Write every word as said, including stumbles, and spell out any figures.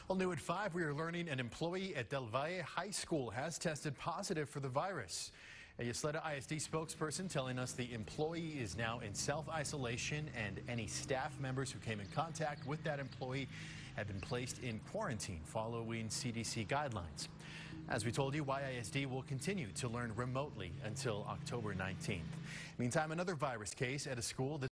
Well, new at five, we are learning an employee at Del Valle High School has tested positive for the virus. A Ysleta I S D spokesperson telling us the employee is now in self-isolation and any staff members who came in contact with that employee have been placed in quarantine following C D C guidelines. As we told you, Y I S D will continue to learn remotely until October nineteenth. Meantime, another virus case at a school that